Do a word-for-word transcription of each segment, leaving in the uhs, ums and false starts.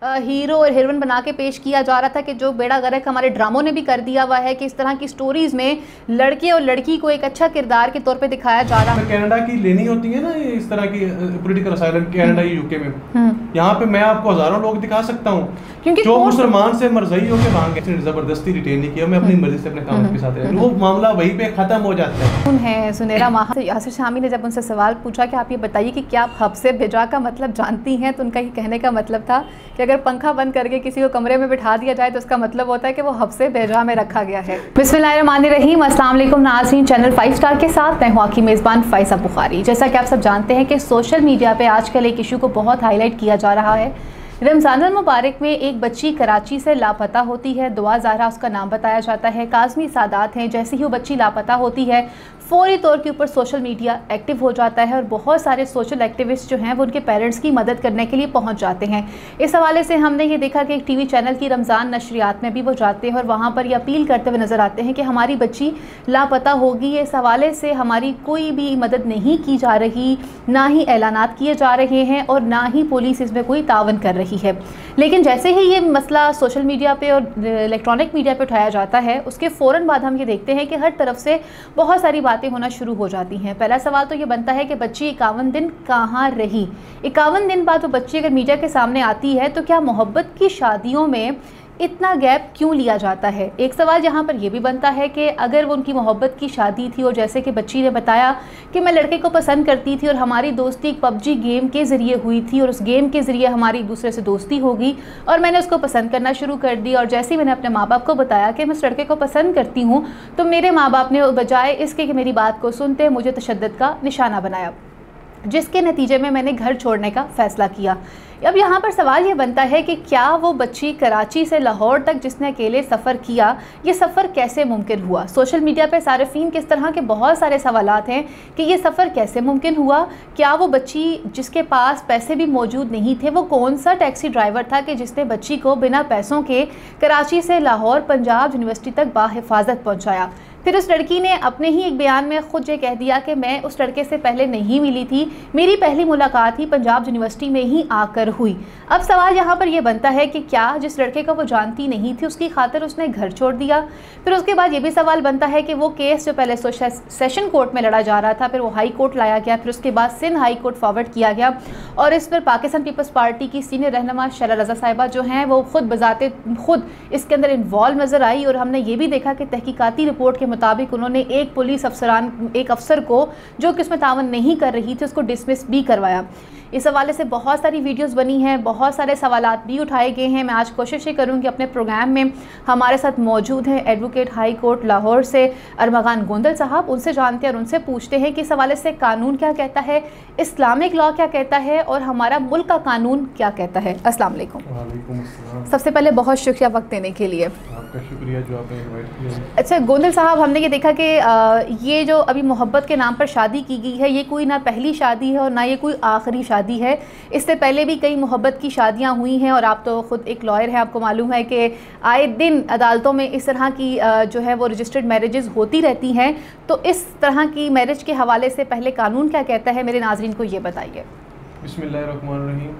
Hero और heroine बना के पेश किया जा रहा था कि जो बेड़ा गर्क हमारे ड्रामों ने भी कर दिया हुआ है कि इस तरह की स्टोरीज में लड़के और लड़की को एक अच्छा किरदार के तौर पे दिखाया जा रहा है। कनाडा की लेनी होती है ना ये इस तरह की पॉलिटिकल असाइलम कनाडा या यूके में, यहाँ पे मैं आपको हजारों लोग दिखा सकता हूँ क्योंकि जो मुसलमान से मरज़ई होके वहाँ गए, जबरदस्ती रिटेन नहीं किया, मैं अपनी मर्जी से अपने काम के साथ है, वो मामला वहीं पे खत्म हो जाता है। है सुनहरा माह यासिर शामी ने जब उनसे सवाल पूछा कि आप ये बताइए कि क्या आप हब से भिजा का मतलब जानती हैं, तो उनका ये कहने का मतलब था कि अगर पंखा बंद करके किसी को कमरे में बिठा दिया जाए तो उसका मतलब होता है कि वो हब से भेजा में रखा गया है। बिस्मिल्लाहिर्रहमानिर्रहीम, अस्सलाम वालेकुम नाज़रीन, चैनल फाइव स्टार के साथ मैं हूँ आपकी मेज़बान फ़ाइज़ा बुखारी। जैसा कि आप सब जानते हैं कि सोशल मीडिया पे आजकल एक इशू को बहुत हाईलाइट किया जा रहा है। रमज़ानुल मुबारक में एक बच्ची कराची से लापता होती है, दुआ ज़हरा उसका नाम बताया जाता है, काज़मी सादात हैं। जैसे ही वो बच्ची लापता होती है फौरी तौर के ऊपर सोशल मीडिया एक्टिव हो जाता है और बहुत सारे सोशल एक्टिविस्ट जो हैं वो उनके पेरेंट्स की मदद करने के लिए पहुंच जाते हैं। इस हवाले से हमने ये देखा कि एक टीवी चैनल की रमज़ान नशरियात में भी वो जाते हैं और वहाँ पर ये अपील करते हुए नज़र आते हैं कि हमारी बच्ची लापता होगी। इस हवाले से हमारी कोई भी मदद नहीं की जा रही, ना ही ऐलानात किए जा रहे हैं और ना ही पुलिस इसमें कोई तावन कर रही है। लेकिन जैसे ही ये मसला सोशल मीडिया पे और इलेक्ट्रॉनिक मीडिया पे उठाया जाता है उसके फ़ौरन बाद हम ये देखते हैं कि हर तरफ से बहुत सारी बातें होना शुरू हो जाती हैं। पहला सवाल तो ये बनता है कि बच्ची इक्यावन दिन कहाँ रही। इक्यावन दिन बाद वो बच्ची अगर मीडिया के सामने आती है तो क्या मोहब्बत की शादियों में इतना गैप क्यों लिया जाता है। एक सवाल यहाँ पर यह भी बनता है कि अगर वो उनकी मोहब्बत की शादी थी और जैसे कि बच्ची ने बताया कि मैं लड़के को पसंद करती थी और हमारी दोस्ती एक पबजी गेम के ज़रिए हुई थी और उस गेम के ज़रिए हमारी एक दूसरे से दोस्ती होगी और मैंने उसको पसंद करना शुरू कर दी और जैसे ही मैंने अपने माँ बाप को बताया कि मैं उस लड़के को पसंद करती हूँ तो मेरे माँ बाप ने बजाय इसके कि मेरी बात को सुनते मुझे तशद्दुद का निशाना बनाया, जिसके नतीजे में मैंने घर छोड़ने का फ़ैसला किया। अब यहाँ पर सवाल ये बनता है कि क्या वो बच्ची कराची से लाहौर तक जिसने अकेले सफ़र किया, ये सफ़र कैसे मुमकिन हुआ। सोशल मीडिया पे सारिफीन के इस तरह के बहुत सारे सवालात हैं कि ये सफ़र कैसे मुमकिन हुआ। क्या वो बच्ची जिसके पास पैसे भी मौजूद नहीं थे, वो कौन सा टैक्सी ड्राइवर था कि जिसने बच्ची को बिना पैसों के कराची से लाहौर पंजाब यूनिवर्सिटी तक बाहिफाजत पहुँचाया। फिर उस लड़की ने अपने ही एक बयान में ख़ुद ये कह दिया कि मैं उस लड़के से पहले नहीं मिली थी, मेरी पहली मुलाकात ही पंजाब यूनिवर्सिटी में ही आकर हुई। अब सवाल यहाँ पर यह बनता है कि क्या जिस लड़के को वो जानती नहीं थी उसकी खातिर उसने घर छोड़ दिया। फिर उसके बाद ये भी सवाल बनता है कि वो केस जो पहले सेशन कोर्ट में लड़ा जा रहा था फिर वो हाई कोर्ट लाया गया, फिर उसके बाद सिंध हाई कोर्ट फॉरवर्ड किया गया और इस पर पाकिस्तान पीपल्स पार्टी की सीनियर रहनुमा शैला रज़ा साहिबा जो हैं वो खुद बजाते खुद इसके अंदर इन्वॉल्व नज़र आई और हमने ये भी देखा कि तहकीकाती रिपोर्ट के मुताबिक उन्होंने एक पुलिस अफसरान एक अफसर को जो कि उसमें तावन नहीं कर रही थी उसको डिसमिस भी करवाया। इस हवाले से बहुत सारी वीडियोस बनी हैं, बहुत सारे सवालात भी उठाए गए हैं। मैं आज कोशिश ये करूँगी अपने प्रोग्राम में हमारे साथ मौजूद हैं एडवोकेट हाई कोर्ट लाहौर से अरमगान गोंदल साहब, उनसे जानते हैं और उनसे पूछते हैं कि इस हवाले से कानून क्या कहता है, इस्लामिक लॉ क्या कहता है और हमारा मुल्क का कानून क्या कहता है। अस्सलाम वालेकुम। वालेकुम अस्सलाम। सबसे पहले बहुत शुक्रिया वक्त देने के लिए। आपका शुक्रिया जो आपने इनवाइट किया। अच्छा गोंदल साहब, हमने ये देखा कि ये जो अभी मोहब्बत के नाम पर शादी की गई है ये कोई ना पहली शादी है और ना ये कोई आखिरी शादी है। इससे पहले भी कई मोहब्बत की शादियां हुई हैं और आप तो ख़ुद एक लॉयर हैं, आपको मालूम है कि आए दिन अदालतों में इस तरह की जो है वो रजिस्टर्ड मैरिजेस होती रहती हैं। तो इस तरह की मैरिज के हवाले से पहले कानून क्या कहता है, मेरे नाज़रीन को ये बताइए। बिस्मिल्लाहिर्रहमानिर्रहीम।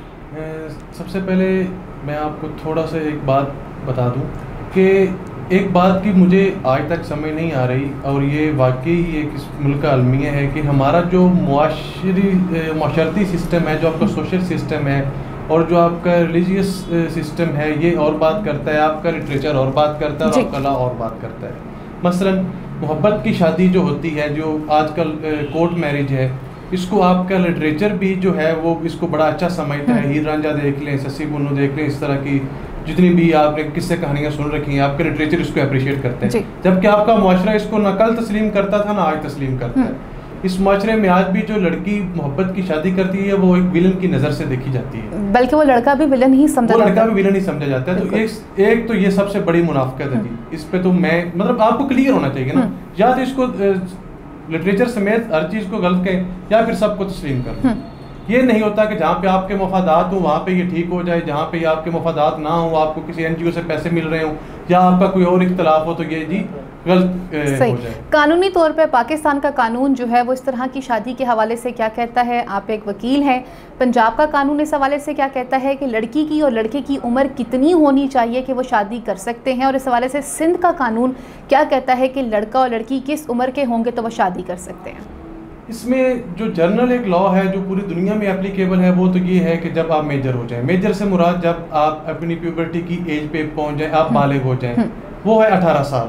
सबसे पहले मैं आपको थोड़ा सा एक बात बता दूं कि एक बात की मुझे आज तक समझ नहीं आ रही और ये वाकई एक इस मुल्क का अलमिया है कि हमारा जो मुआशरी माशरती सिस्टम है, जो आपका सोशल सिस्टम है और जो आपका रिलीजियस सिस्टम है ये और बात करता है, आपका लिटरेचर और बात करता है और आपका लॉ और बात करता है। मसलन मोहब्बत की शादी जो होती है, जो आजकल कोर्ट मैरिज है, इसको आपका लिटरेचर भी जो है वो इसको बड़ा अच्छा समझता है। हीर रांझा देख लें, सस्सी पुन्नू देख लें, इस तरह की जितनी भी आपने किस्से कहानियाँ सुन रखी हैं, आपके लिटरेचर इसको अप्रिशिएट करते हैं, जबकि आपका मुआशरा इसको न कल तस्लीम करता था ना आज तस्लीम करता है। इस मुआशरे में आज भी जो लड़की मोहब्बत की शादी करती है वो एक विलन की नज़र से देखी जाती है, बल्कि वो लड़का भी विलन ही समझा वो लड़का भी विलन ही समझा जाता है। तो एक एक तो ये सबसे बड़ी मुनाफिकत है जी, इस पे तो मैं मतलब आपको क्लियर होना चाहिए ना, या तो इसको लिटरेचर समेत हर चीज़ को गलत कहें या फिर सबको तस्लीम कर। ये नहीं होता कि जहाँ पे आपके मफादात हो वहाँ पे ये ठीक हो जाए, जहाँ पे आपके मफादात ना हो, आपको किसी एनजीओ से पैसे मिल रहे हो या आपका कोई और इख्तलाफ हो तो ये जी गलत हो जाए। कानूनी तौर पर पाकिस्तान का कानून जो है वो इस तरह की शादी के हवाले से क्या कहता है? आप एक वकील हैं, पंजाब का कानून इस हवाले से क्या कहता है कि लड़की की और लड़के की उम्र कितनी होनी चाहिए कि वो शादी कर सकते हैं, और इस हवाले से सिंध का कानून क्या कहता है कि लड़का और लड़की किस उम्र के होंगे तो वो शादी कर सकते हैं? इसमें जो जनरल एक लॉ है जो पूरी दुनिया में एप्लीकेबल है वो तो ये है कि जब आप मेजर हो जाएं, मेजर से मुराद जब आप अपनी प्यूबर्टी की एज पे पहुंच जाएं, आप बालिग हो जाएं, वो है अठारह साल।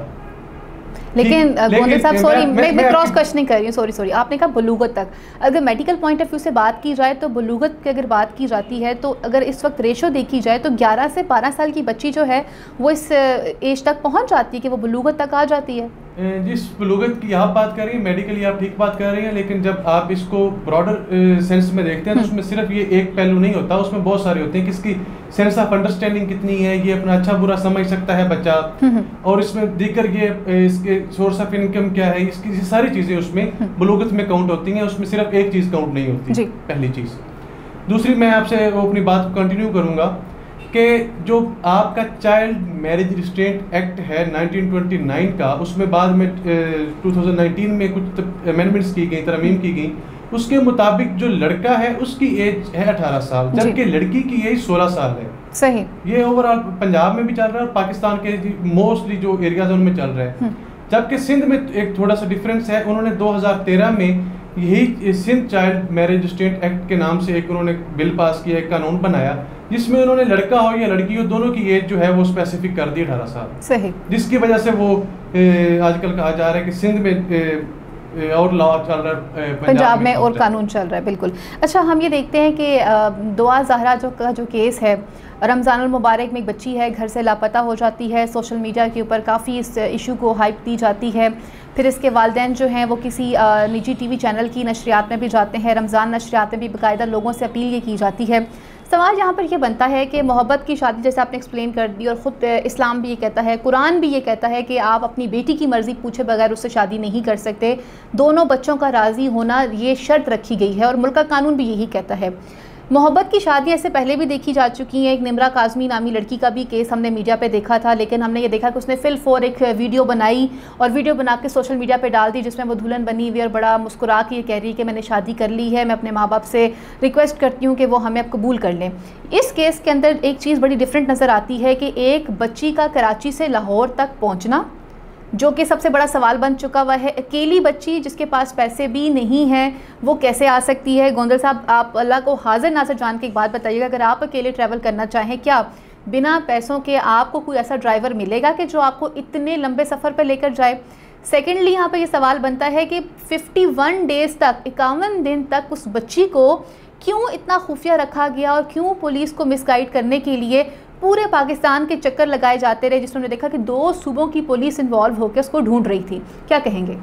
लेकिन गोंदल साहब सॉरी मैं मैं क्रॉस क्वेश्चनिंग कर रही हूँ, सॉरी सॉरी आपने कहा बलूगत तक, अगर मेडिकल पॉइंट ऑफ व्यू से बात की जाए तो बलूगत की अगर बात की जाती है तो अगर इस वक्त रेशो देखी जाए तो ग्यारह से बारह साल की बच्ची जो है वो इस एज तक पहुँच जाती है कि वो बलूगत तक आ जाती है। जिस बलूगत की आप बात कर रही हैं मेडिकली आप ठीक बात कर रही हैं, लेकिन जब आप इसको ब्रॉडर सेंस में देखते हैं तो उसमें सिर्फ ये एक पहलू नहीं होता, उसमें बहुत सारे होते हैं। किसकी सेंस ऑफ अंडरस्टैंडिंग कितनी है, ये अपना अच्छा बुरा समझ सकता है बच्चा, और इसमें दीगर ये इसके सोर्स ऑफ इनकम क्या है, इसकी सारी चीज़ें उसमें बलूगत में काउंट होती हैं, उसमें सिर्फ एक चीज़ काउंट नहीं होती। पहली चीज़। दूसरी, मैं आपसे वो अपनी बात कंटिन्यू करूँगा कि जो आपका चाइल्ड मैरिज रिस्ट्रेंट एक्ट है नाइनटीन ट्वेंटी नाइन का, उसमें बाद में टू थाउजेंड नाइनटीन में कुछ अमेंडमेंट्स की गई, तरमीम की गई, उसके मुताबिक जो लड़का है उसकी एज है अठारह साल जबकि लड़की की एज सोलह साल है। सही। ये ओवरऑल पंजाब में भी चल रहा है और पाकिस्तान के मोस्टली जो एरियाज उनमें चल रहा है। जबकि सिंध में एक थोड़ा सा डिफरेंस है, उन्होंने दो हज़ार तेरह में यही Sindh child marriage restraint act के नाम से एक उन्होंने बिल पास किया, एक कानून बनाया जिसमें उन्होंने लड़का हो या लड़की हो दोनों की एज जो है वो स्पेसिफिक कर दी अठारह साल। सही। जिसकी वजह से वो ए, आजकल कहा जा रहा है कि सिंध में ए, ए, और लॉ चल रहा है, पंजाब, पंजाब में और कानून चल रहा है। बिल्कुल। अच्छा, हम ये देखते हैं कि दुआ ज़हरा जो का जो केस है, रमज़ानुल मुबारक में एक बच्ची है घर से लापता हो जाती है, सोशल मीडिया के ऊपर काफ़ी इस इशू को हाइप दी जाती है, फिर इसके वालिदैन जो हैं वो किसी निजी टीवी चैनल की नशरियात में भी जाते हैं, रमज़ान नशरियात में भी बाकायदा लोगों से अपील ये की जाती है। सवाल यहाँ पर ये बनता है कि मोहब्बत की शादी जैसे आपने एक्सप्लेन कर दी, और ख़ुद इस्लाम भी ये कहता है, कुरान भी ये कहता है कि आप अपनी बेटी की मर्ज़ी पूछे बगैर उससे शादी नहीं कर सकते, दोनों बच्चों का राज़ी होना ये शर्त रखी गई है, और मुल्क का कानून भी यही कहता है। मोहब्बत की शादी ऐसे पहले भी देखी जा चुकी हैं। एक निमरा काज़मी नामी लड़की का भी केस हमने मीडिया पे देखा था, लेकिन हमने ये देखा कि उसने फिल फोर एक वीडियो बनाई और वीडियो बना के सोशल मीडिया पे डाल दी जिसमें वो दुल्हन बनी हुई और बड़ा मुस्कुरा के ये कह रही है कि मैंने शादी कर ली है, मैं अपने माँ बाप से रिक्वेस्ट करती हूँ कि वो हमें अब कबूल कर लें। इस केस के अंदर एक चीज़ बड़ी डिफरेंट नज़र आती है कि एक बच्ची का कराची से लाहौर तक पहुँचना, जो कि सबसे बड़ा सवाल बन चुका हुआ है, अकेली बच्ची जिसके पास पैसे भी नहीं हैं वो कैसे आ सकती है? गोंदल साहब, आप अल्लाह को हाजिर नाज़िर जान के एक बात बताइएगा, अगर आप अकेले ट्रैवल करना चाहें, क्या बिना पैसों के आपको कोई ऐसा ड्राइवर मिलेगा कि जो आपको इतने लंबे सफ़र पर लेकर जाए? सेकेंडली, यहाँ पर यह सवाल बनता है कि इक्यावन डेज़ तक, इक्यावन दिन तक उस बच्ची को क्यों इतना खुफिया रखा गया और क्यों पुलिस को मिसगाइड करने के लिए पूरे पाकिस्तान के चक्कर लगाए जाते रहे, जिसमें देखा कि दो सूबों की पुलिस इन्वॉल्व होकर उसको ढूंढ रही थी? क्या कहेंगे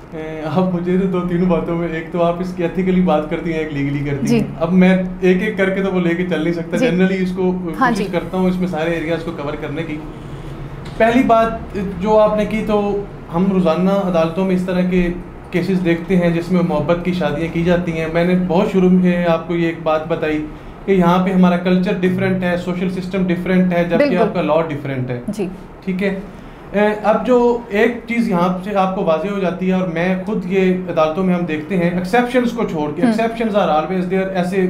आप मुझे तो दो तीनों बातों में, एक तो आप इसकी एथिकली बात करती हैं, एक लीगली करती हैं। अब मैं एक एक करके तो वो लेके चल नहीं सकता, जनरली इसको हाँ कोशिश करता हूँ इसमें सारे एरियाज को कवर करने की। पहली बात जो आपने की, तो हम रोज़ाना अदालतों में इस तरह के केसेस देखते हैं जिसमें मोहब्बत की शादियाँ की जाती हैं। मैंने बहुत शुरू में आपको ये एक बात बताई कि यहाँ पे हमारा कल्चर डिफरेंट है, सोशल सिस्टम डिफरेंट है, जबकि आपका लॉ डिफरेंट है जी। ठीक है। अब जो एक चीज़ यहाँ से आपको वाज़ेह हो जाती है, और मैं खुद ये अदालतों में हम देखते हैं, एक्सेप्शंस को छोड़ के, एक्सेप्शंस आर ऑलवेज देयर, ऐसे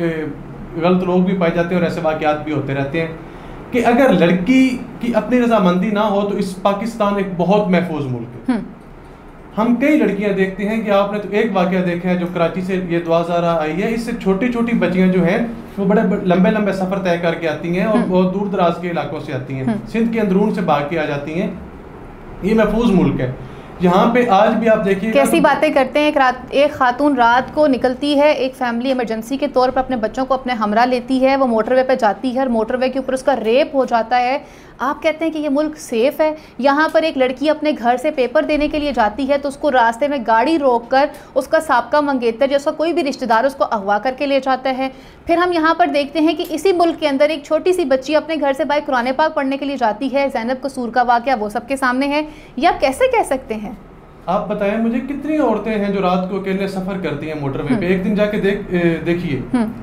गलत लोग भी पाए जाते हैं और ऐसे वाक़यात भी होते रहते हैं कि अगर लड़की की अपनी रजामंदी ना हो तो इस पाकिस्तान एक बहुत महफूज मुल्क है। हम कई लड़कियां देखते हैं कि आपने तो एक वाक़या देखा है जो कराची से ये दुआ ज़हरा आई है, इससे छोटी छोटी बच्चियां जो हैं वो बड़े लंबे लंबे सफ़र तय करके आती हैं और बहुत दूर दराज के इलाकों से आती हैं, सिंध के अंदरून से भाग के आ जाती हैं। ये महफूज मुल्क है, यहाँ पे आज भी आप देखिए कैसी बातें करते हैं। एक रात एक खातून रात को निकलती है, एक फैमिली इमरजेंसी के तौर पर अपने बच्चों को अपने हमरा लेती है, वो मोटरवे पे जाती है और मोटरवे के ऊपर उसका रेप हो जाता है। आप कहते हैं कि ये मुल्क सेफ़ है? यहाँ पर एक लड़की अपने घर से पेपर देने के लिए जाती है तो उसको रास्ते में गाड़ी रोककर उसका साबका मंगेतर जैसा कोई भी रिश्तेदार उसको अगवा करके ले जाता है। फिर हम यहाँ पर देखते हैं कि इसी मुल्क के अंदर एक छोटी सी बच्ची अपने घर से बाहर कुरान पाक पढ़ने के लिए जाती है, ज़ैनब कसूर का वाक़या वो सबके सामने है। ये आप कैसे कह सकते हैं? आप बताएं मुझे, कितनी औरतें हैं जो रात को अकेले सफ़र करती हैं मोटरवे पे? एक दिन जाके देख देखिए,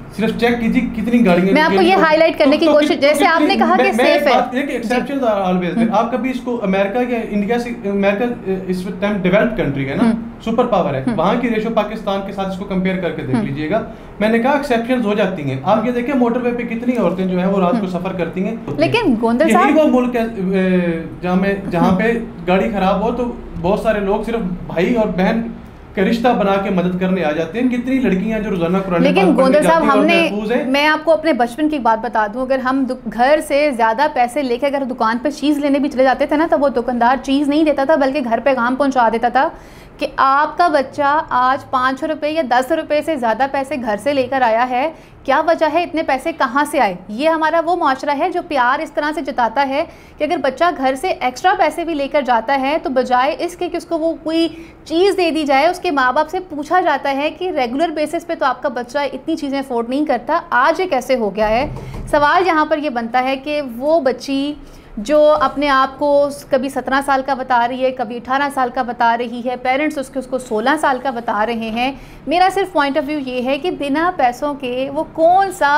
सिर्फ चेक कीजिए कितनी गाड़ियां। मैं आपको ये हाईलाइट करने की कोशिश, जैसे आपने कहा कि सेफ है, एक एक्सेप्शन ऑलवेज। आप कभी इसको अमेरिका या इंडिया से, अमेरिका इस टाइम डेवलप्ड कंट्री है ना, सुपर पावर है, वहां की रेशो पाकिस्तान के साथ इसको कंपेयर करके देख लीजिएगा। मैंने कहा एक्सेप्शंस हो जाती हैं। आप ये देखिए मोटरवे पे कितनी औरतें जो है वो रात को सफर करती हैं। लेकिन गोंदल साहब, यही वो मुल्क है जहाँ में जहाँ पे गाड़ी खराब हो तो बहुत सारे लोग सिर्फ भाई और बहन के रिश्ता बना के मदद करने आ जाते हैं। कितनी लड़कियां जो रोजाना कुरान लेकिन गोंदल साहब, हमने, मैं आपको अपने बचपन की बात बता दूं, अगर हम घर से ज्यादा पैसे लेके अगर दुकान पे चीज़ लेने भी चले जाते थे ना, तो वो दुकानदार चीज़ नहीं देता था बल्कि घर पे काम पहुंचा देता था कि आपका बच्चा आज पाँच सौ रुपये या दस रुपये से ज़्यादा पैसे घर से लेकर आया है, क्या वजह है, इतने पैसे कहाँ से आए। ये हमारा वो माशरा है जो प्यार इस तरह से जताता है कि अगर बच्चा घर से एक्स्ट्रा पैसे भी लेकर जाता है तो बजाय इसके कि उसको वो कोई चीज़ दे दी जाए, उसके माँ बाप से पूछा जाता है कि रेगुलर बेसिस पे तो आपका बच्चा इतनी चीज़ें अफोर्ड नहीं करता, आज ये कैसे हो गया है। सवाल यहाँ पर ये बनता है कि वो बच्ची जो अपने आप को कभी सत्रह साल का बता रही है, कभी अठारह साल का बता रही है, पेरेंट्स उसके उसको सोलह साल का बता रहे हैं, मेरा सिर्फ पॉइंट ऑफ व्यू ये है कि बिना पैसों के वो कौन सा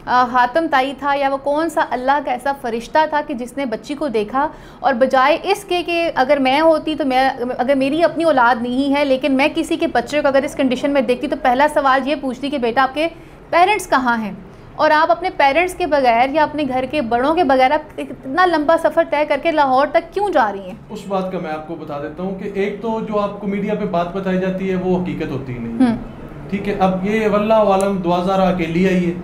हातम ताई था या वो कौन सा अल्लाह का ऐसा फ़रिश्ता था कि जिसने बच्ची को देखा, और बजाय इसके कि अगर मैं होती तो मैं, अगर मेरी अपनी औलाद नहीं है लेकिन मैं किसी के बच्चे को अगर इस कंडीशन में देखती तो पहला सवाल ये पूछती कि बेटा आपके पेरेंट्स कहाँ हैं, और आप अपने पेरेंट्स के बगैर या अपने घर के बड़ों के बगैर आप इतना लंबा सफ़र तय करके लाहौर तक क्यों जा रही हैं? उस बात का मैं आपको बता देता हूँ कि एक तो जो आपको मीडिया पे बात बताई जाती है वो हकीकत होती ही नहीं, ठीक है। अब ये वल्लाह आलम दो हज़ार अकेली आई है,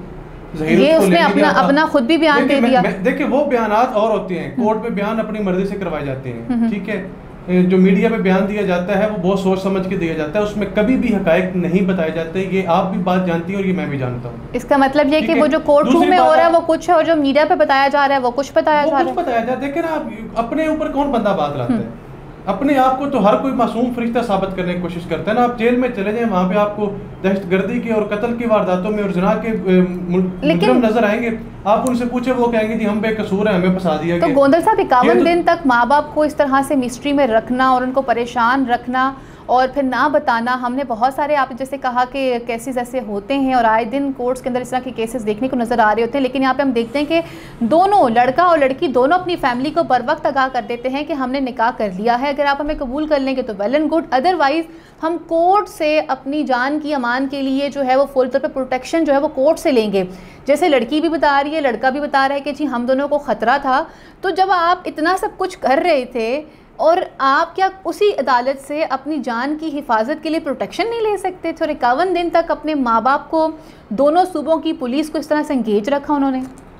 ये उसने अपना अपना खुद भी बयान दे दिया। देखिए वो बयानात और होते हैं, कोर्ट में बयान अपनी मर्जी से करवाए जाते हैं, ठीक है। जो मीडिया पे बयान दिया जाता है वो बहुत सोच समझ के दिया जाता है, उसमें कभी भी हकायक नहीं बताए जाते। ये आप भी बात जानती हैं और ये मैं भी जानता हूँ। इसका मतलब ये कि वो जो कोर्ट रूम में हो रहा है वो कुछ है और जो मीडिया पे बताया जा रहा है वो कुछ बताया जा रहा है, बताया जाता है। देखिए ना, अपने ऊपर कौन बंदा बात लाता है, अपने आप को तो हर कोई मासूम फरिश्ता साबित करने की कोशिश करता है ना। आप जेल में चले जाएं, वहाँ पे आपको दहशतगर्दी की और कत्ल की वारदातों में और जिना के मुजरिम नजर आएंगे। आप उनसे पूछे वो कहेंगे जी हम बेकसूर हैं, हमें फंसा दिया गया। तो गोंदल साहब, इक्यावन दिन तक माँ बाप को इस तरह से मिस्ट्री में रखना और उनको परेशान रखना और फिर ना बताना, हमने बहुत सारे, आप जैसे कहा कि केसेस ऐसे होते हैं और आए दिन कोर्ट्स के अंदर इस तरह के केसेस देखने को नज़र आ रहे होते हैं, लेकिन यहाँ पे हम देखते हैं कि दोनों, लड़का और लड़की दोनों अपनी फैमिली को बर वक्त आगाह कर देते हैं कि हमने निकाह कर लिया है, अगर आप हमें कबूल कर लेंगे तो वेल एंड गुड, अदरवाइज़ हम कोर्ट से अपनी जान की अमान के लिए जो है वो फुल तौर पर प्रोटेक्शन जो है वो कोर्ट से लेंगे। जैसे लड़की भी बता रही है, लड़का भी बता रहा है कि जी हम दोनों को ख़तरा था। तो जब आप इतना सब कुछ कर रहे थे और आप क्या उसी अदालत से अपनी जान की हिफाजत के लिए प्रोटेक्शन नहीं ले सकते थे? और इक्यावन दिन तक अपने माँ बाप को, दोनों सूबों की पुलिस को इस तरह से इंगेज रखा उन्होंने।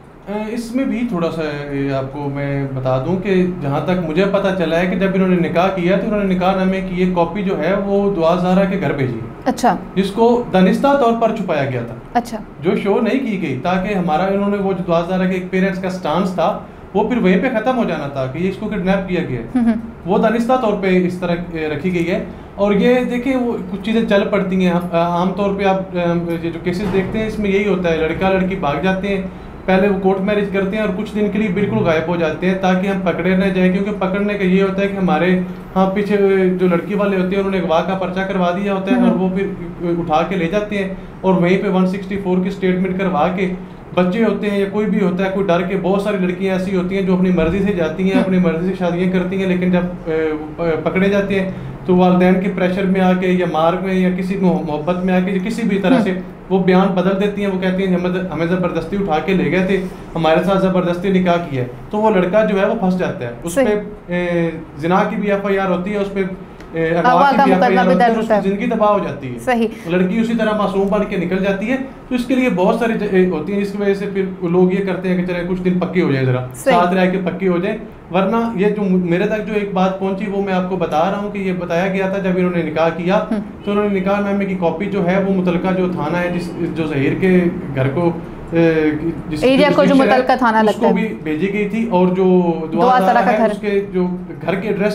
इसमें भी थोड़ा सा आपको मैं बता दूं कि जहाँ तक मुझे पता चला है कि जब इन्होंने निकाह किया तो इन्होंने निकाहनामे की ये कॉपी जो है वो दुआ ज़हरा के घर भेजी। अच्छा। जिसको दानिस्ता तौर पर छुपाया गया था। अच्छा। जो शो नहीं की गई ताकि हमारा, इन्होंने वो जो दुआ ज़हरा के एक पेरेंट्स का स्टांस था वो फिर वहीं पे ख़त्म हो जाना था कि ये इसको किडनैप किया गया, वो दानिस्ता तौर पे इस तरह रखी गई है। और ये देखिए वो कुछ चीज़ें चल पड़ती हैं। आमतौर पे आप ये जो केसेस देखते हैं इसमें यही होता है, लड़का लड़की भाग जाते हैं, पहले वो कोर्ट मैरिज करते हैं और कुछ दिन के लिए बिल्कुल गायब हो जाते हैं ताकि हम पकड़े न जाए, क्योंकि पकड़ने का ये होता है कि हमारे हाँ पीछे जो लड़की वाले होते हैं उन्होंने अगवा का पर्चा करवा दिया होता है और वो फिर उठा के ले जाते हैं और वहीं पे एक सौ चौंसठ की स्टेटमेंट करवा के, बच्चे होते हैं या कोई भी होता है, कोई डर के, बहुत सारी लड़कियां ऐसी होती हैं जो अपनी मर्जी से जाती हैं, अपनी मर्जी से शादियां करती हैं, लेकिन जब पकड़े जाते हैं तो वालिदैन के प्रेशर में आके या मार में या किसी मोहब्बत में आके किसी भी तरह से वो बयान बदल देती हैं। वो कहती हैं हमें हमें ज़बरदस्ती उठा के ले गए थे, हमारे साथ ज़बरदस्ती निकाह किया है, तो वो लड़का जो है वो फंस जाता है। उस पर जिना की भी एफ आई आर होती है, उस पर जिंदगी तबाह हो जाती है। सही। लड़की उसी तरह मासूम बन के निकल जाती है। तो इसके लिए बहुत सारी होती हैं जिसकी वजह से फिर लोग ये करते हैं कि चले कुछ दिन पक्की हो जाए, जरा साथ रह के पक्की हो जाए, वरना ये जो मेरे तक जो एक बात पहुंची वो मैं आपको बता रहा हूँ कि ये बताया गया था जब इन्होंने निकाह किया तो उन्होंने निकाहनामे की कॉपी जो है वो मुतलका जो थाना है जिस जो ज़हीर के घर को जिस एरिया को जो मुतलका थाना लगता है भी भेजी गई थी और जो दुआ ज़हरा है उसके जो घर के एड्रेस पे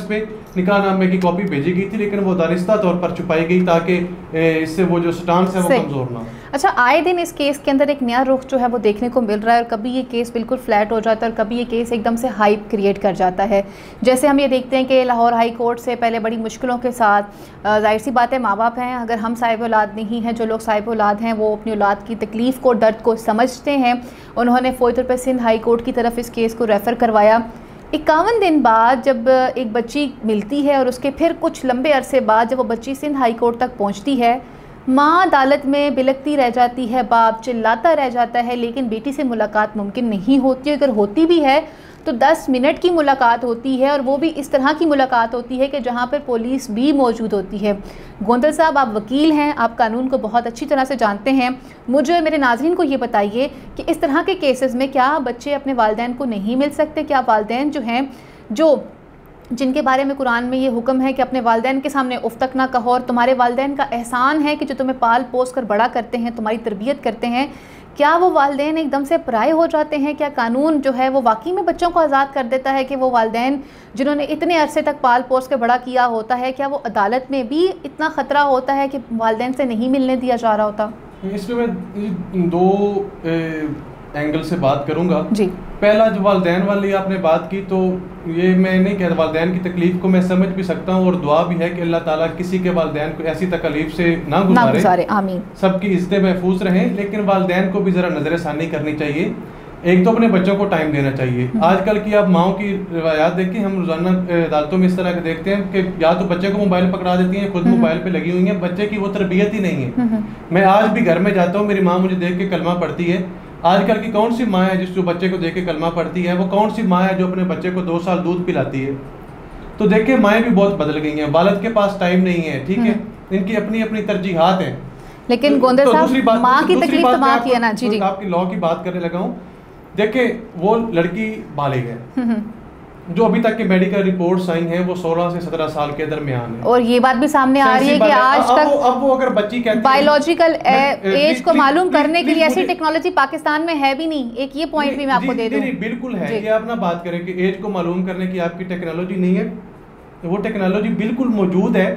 निकाहनामे की कॉपी भेजी गई थी, लेकिन वो दानिस्ता तौर पर छुपाई गई ताकि इससे वो जो स्टांस है वो कमज़ोर ना हो। अच्छा, आए दिन इस केस के अंदर एक नया रुख जो है वो देखने को मिल रहा है, और कभी ये केस बिल्कुल फ्लैट हो जाता है और कभी ये केस एकदम से हाइप क्रिएट कर जाता है। जैसे हम ये देखते हैं कि लाहौर हाई कोर्ट से पहले बड़ी मुश्किलों के साथ, जाहिर सी बात है माँ बाप हैं, अगर हम साहिब औलाद नहीं हैं, जो लोग साहिब औलाद हैं वो अपनी औलाद की तकलीफ़ को, दर्द को समझते हैं, उन्होंने फ़ौरी तौर पर सिंध हाई कोर्ट की तरफ इस केस को रेफ़र करवाया। इक्यावन दिन बाद जब एक बच्ची मिलती है और उसके फिर कुछ लंबे अरसे बाद जब वो बच्ची सिंध हाई कोर्ट तक पहुंचती है, माँ अदालत में बिलखती रह जाती है, बाप चिल्लाता रह जाता है, लेकिन बेटी से मुलाकात मुमकिन नहीं होती। अगर होती भी है तो दस मिनट की मुलाकात होती है, और वो भी इस तरह की मुलाकात होती है कि जहाँ पर पुलिस भी मौजूद होती है। गोंदल साहब, आप वकील हैं, आप कानून को बहुत अच्छी तरह से जानते हैं, मुझे और मेरे नाज़रीन को ये बताइए कि इस तरह के केसेस में क्या बच्चे अपने वालिदैन को नहीं मिल सकते? क्या वालिदैन जो हैं, जो जिनके बारे में कुरान में ये हुक्म है कि अपने वालिदैन के सामने उफ तक ना कहो, और तुम्हारे वालिदैन का एहसान है कि जो तुम्हें पाल पोस कर बड़ा करते हैं, तुम्हारी तरबियत करते हैं, क्या वो वालिदैन एकदम से पराए हो जाते हैं? क्या कानून जो है वो वाकई में बच्चों को आज़ाद कर देता है कि वो वालिदैन जिन्होंने इतने अरसे तक पाल पोस के बड़ा किया होता है, क्या वो अदालत में भी इतना ख़तरा होता है कि वालिदैन से नहीं मिलने दिया जा रहा होता? इसमें मैं दो ए, एंगल से बात करूंगा जी। पहला, जो वालिदैन वाली आपने बात की, तो ये मैं नहीं कहता, वालिदैन की तकलीफ़ को मैं समझ भी सकता हूँ, और दुआ भी है कि अल्लाह ताला किसी के वालिदैन को ऐसी तकलीफ़ से ना गुजारे, ना गुजारे, आमीन। सबकी इज्जतें महफूज रहें, लेकिन वालिदैन को भी ज़रा नज़रसानी करनी चाहिए। एक तो अपने बच्चों को टाइम देना चाहिए। आजकल की आप माओ की रवायात देखें, हम रोज़ाना अदालतों में इस तरह के देखते हैं कि या तो बच्चे को मोबाइल पकड़ा देती हैं, खुद मोबाइल पे लगी हुई हैं, बच्चे की वो तरबियत ही नहीं है। मैं आज भी घर में जाता हूँ, मेरी माँ मुझे देख के कलमा पढ़ती है। आजकल की कौन सी माँ है जिस जो बच्चे को देख के कलमा पढ़ती है? वो कौन सी माँ है जो अपने बच्चे को दो साल दूध पिलाती है? तो देखिए, माएँ भी बहुत बदल गई हैं, वालिद के पास टाइम नहीं है, ठीक है, इनकी अपनी अपनी तरजीहात हैं। लेकिन गोंदल साहब, माँ की तकलीफ तो माँ की है ना। जी जी, आपकी लॉ की बात करने लगा हूँ। देखिए, वो लड़की बालिग है, जो अभी तक के मेडिकल रिपोर्ट्स आई हैं वो सोलह से सत्रह साल के दरमियान है, और ये बात भी सामने आ रही है कि आज तक अब वो, अब वो अगर बच्ची कहती है बायोलॉजिकल एज को मालूम करने के लिए ऐसी टेक्नोलॉजी पाकिस्तान में है भी नहीं। एक ये पॉइंट भी मैं आपको दे दूं। बिल्कुल है, ये आप ना बात करें कि एज को मालूम करने की आपकी टेक्नोलॉजी नहीं है, वो टेक्नोलॉजी बिल्कुल मौजूद है।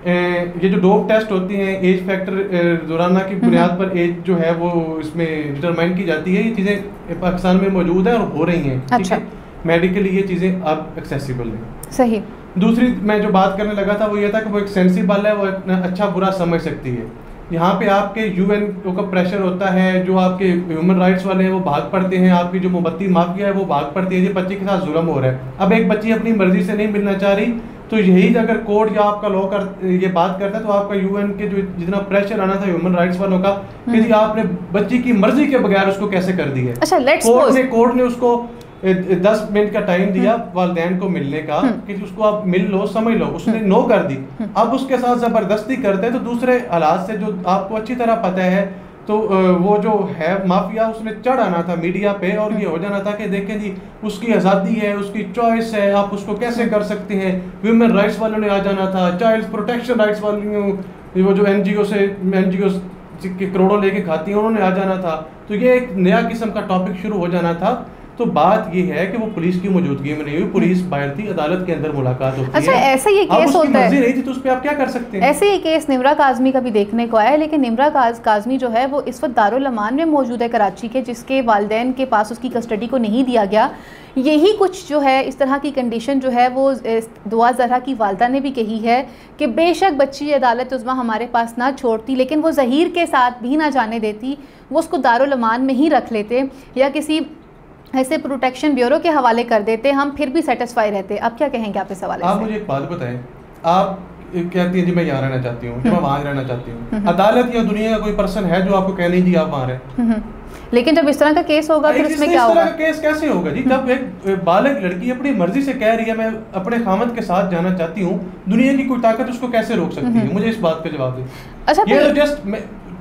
ये जो डोप टेस्ट होती हैं, एज फैक्टर दोराना की बुनियाद पर एज जो है वो इसमें डिटरमाइन की जाती है, ये चीज़ें पाकिस्तान में मौजूद है और हो रही हैं। अच्छा, मेडिकली ये चीज़ें अब एक्सेसिबल हैं। सही। दूसरी मैं जो बात करने लगा था वो ये था कि वो एक सेंसिबल है, वो अच्छा बुरा समझ सकती है। यहाँ पे आपके यूएन का प्रेशर होता है, जो आपके ह्यूमन राइट्स वाले हैं वो भाग पड़ते हैं, आपकी जो मोमबत्ती माफिया है वो भाग पड़ती है, ये बच्चे के साथ जुल्म हो रहा है। अब एक बच्ची अपनी मर्जी से नहीं मिलना चाह रही, तो यही अगर कोर्ट या आपका लॉ कर ये बात करता है, तो आपका यूएन के जो जितना प्रेशर आना था ह्यूमन राइट्स वालों का कि जी आपने बच्ची की मर्जी के बगैर उसको कैसे कर दिया। अच्छा, कोर्ट ने कोर्ट ने उसको दस मिनट का टाइम दिया वालिदैन को मिलने का कि उसको आप मिल लो, समझ लो, उसने नो कर दी। अब उसके साथ जबरदस्ती करते हैं, तो दूसरे हालात से जो आपको अच्छी तरह पता है, तो वो जो है माफिया उसने चढ़ आना था मीडिया पे और ये हो जाना था कि देखें जी उसकी आज़ादी है, उसकी चॉइस है, आप उसको कैसे कर सकते हैं। ह्यूमन राइट्स वालों ने आ जाना था, चाइल्ड प्रोटेक्शन राइट्स वालों, वो जो एन जी ओ से एन जी ओ के करोड़ों लेके खाती हैं, उन्होंने आ जाना था। तो ये एक नया किस्म का टॉपिक शुरू हो जाना था। तो बात ये है कि वो पुलिस की मौजूदगी में नहीं हुई, पुलिस बाहर थी, अदालत के अंदर मुलाकात होती अच्छा, है। ऐसा ये केस होता है, नहीं थी तो उस पे आप क्या कर सकते हैं। ऐसे ही केस निम्रा काज़मी का भी देखने को आया है, लेकिन निम्रा काज़मी जो है वो इस वक्त दारुल अमान में मौजूद है कराची के, जिसके वालिदैन के पास उसकी कस्टडी को नहीं दिया गया। यही कुछ जो है इस तरह की कंडीशन जो है वो दुआ ज़हरा की वालदा ने भी कही है कि बेशक बच्ची अदालत उज़्मा हमारे पास ना छोड़ती, लेकिन वो ज़हीर के साथ भी ना जाने देती, वो उसको दारुल अमान में ही रख लेते या किसी ऐसे प्रोटेक्शन ब्यूरो के हवाले कर देते, हम फिर भी सेटिस्फाई रहते। अब क्या कहेंगे आप इस हवाले से? आप मुझे एक बात बताएं, आप कहती हैं जी मैं यहाँ रहना चाहती हूँ, मैं वहाँ रहना चाहती हूँ, अदालत या दुनिया का कोई पर्सन है जो आपको कह नहीं जी आप वहाँ रहें? लेकिन जब इस तरह का केस होगा फिर इसमें क्या होगा? केस कैसे होगा जी? जब एक बालक लड़की अपनी मर्जी से कह रही है मैं अपने खामद के साथ जाना चाहती हूँ, दुनिया की कोई ताकत उसको कैसे रोक सकती है? मुझे इस बात का जवाब दे। अच्छा, ये तो जस्ट